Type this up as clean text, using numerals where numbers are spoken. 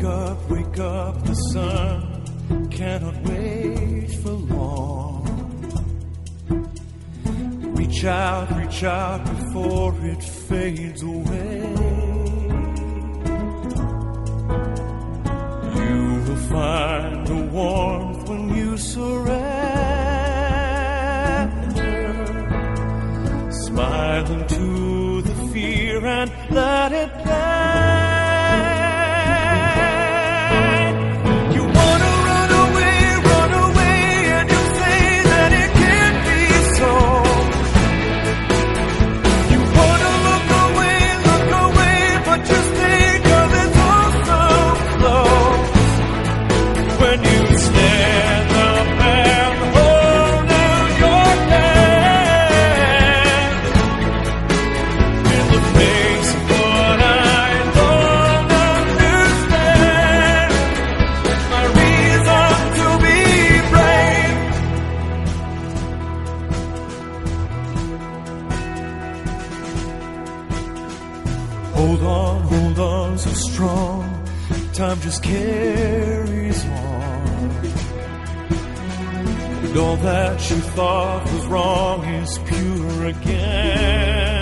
wake up, the sun cannot wait for long. Reach out before it fades away. You will find the warmth when you surrender. Smile into the fear and let it play. Hold on so strong, time just carries on. And all that you thought was wrong is pure again.